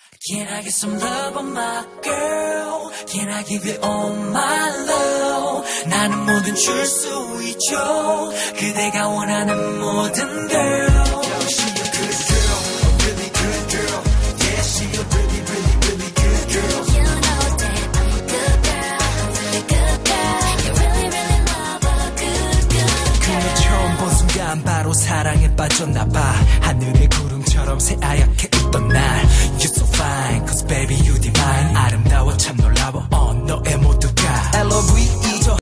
Can I get some love on my girl? Can I give you all my love? 나는 뭐든 줄 수 있죠. 그대가 원하는 모든 girl. She a good girl, a really good girl. Yeah, she a really, really, really good girl. You know that I'm a good girl, a really good girl. You really, really love a good, good girl. 그녀 처음 본 순간 바로 사랑에 빠졌나봐. 하늘의 구름처럼 새하얗게 웃던 날. You're so fine, cause baby you divine. 아름다워 참 놀라워.